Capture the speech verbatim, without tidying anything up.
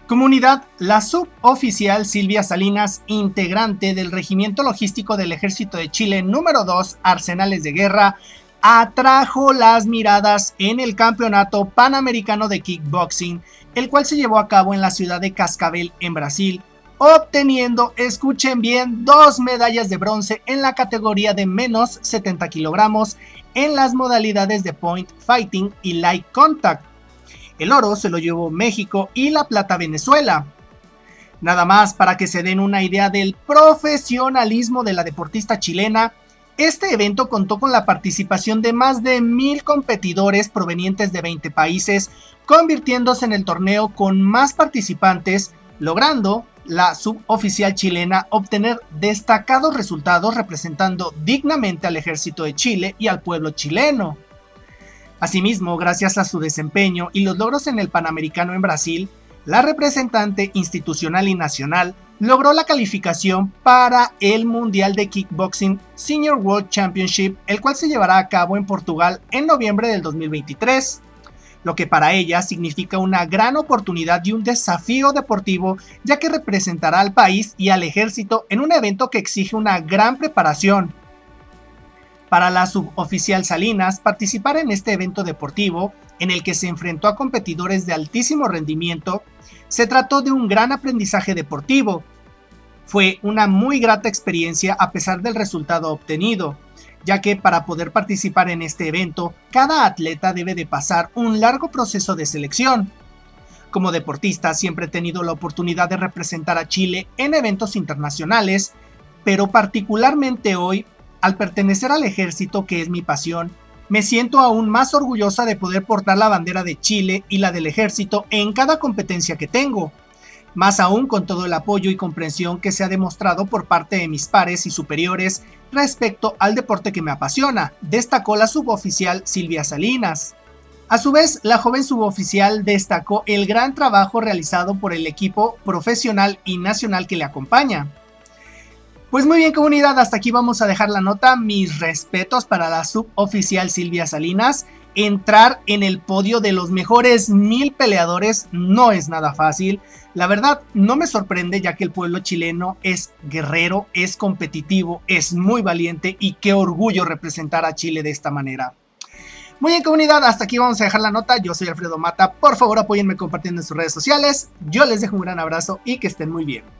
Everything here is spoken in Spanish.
Comunidad, la suboficial Silvia Salinas, integrante del Regimiento Logístico del Ejército de Chile número dos, Arsenales de Guerra, atrajo las miradas en el Campeonato Panamericano de Kickboxing, el cual se llevó a cabo en la ciudad de Cascavel, en Brasil, obteniendo, escuchen bien, dos medallas de bronce en la categoría de menos setenta kilogramos en las modalidades de Point Fighting y Light Contact. El oro se lo llevó México y la plata Venezuela. Nada más para que se den una idea del profesionalismo de la deportista chilena, este evento contó con la participación de más de mil competidores provenientes de veinte países, convirtiéndose en el torneo con más participantes, logrando la suboficial chilena obtener destacados resultados representando dignamente al ejército de Chile y al pueblo chileno. Asimismo, gracias a su desempeño y los logros en el Panamericano en Brasil, la representante institucional y nacional logró la calificación para el Mundial de Kickboxing Senior World Championship, el cual se llevará a cabo en Portugal en noviembre del dos mil veintitrés, lo que para ella significa una gran oportunidad y un desafío deportivo, ya que representará al país y al ejército en un evento que exige una gran preparación. Para la suboficial Salinas, participar en este evento deportivo, en el que se enfrentó a competidores de altísimo rendimiento, se trató de un gran aprendizaje deportivo. Fue una muy grata experiencia a pesar del resultado obtenido, ya que para poder participar en este evento, cada atleta debe de pasar un largo proceso de selección. Como deportista siempre he tenido la oportunidad de representar a Chile en eventos internacionales, pero particularmente hoy, al pertenecer al ejército, que es mi pasión, me siento aún más orgullosa de poder portar la bandera de Chile y la del ejército en cada competencia que tengo, más aún con todo el apoyo y comprensión que se ha demostrado por parte de mis pares y superiores respecto al deporte que me apasiona, destacó la suboficial Silvia Salinas. A su vez, la joven suboficial destacó el gran trabajo realizado por el equipo profesional y nacional que le acompaña. Pues muy bien, comunidad, hasta aquí vamos a dejar la nota. Mis respetos para la suboficial Silvia Salinas. Entrar en el podio de los mejores mil peleadores no es nada fácil. La verdad, no me sorprende, ya que el pueblo chileno es guerrero, es competitivo, es muy valiente y qué orgullo representar a Chile de esta manera. Muy bien, comunidad, hasta aquí vamos a dejar la nota. Yo soy Alfredo Mata. Por favor, apóyenme compartiendo en sus redes sociales. Yo les dejo un gran abrazo y que estén muy bien.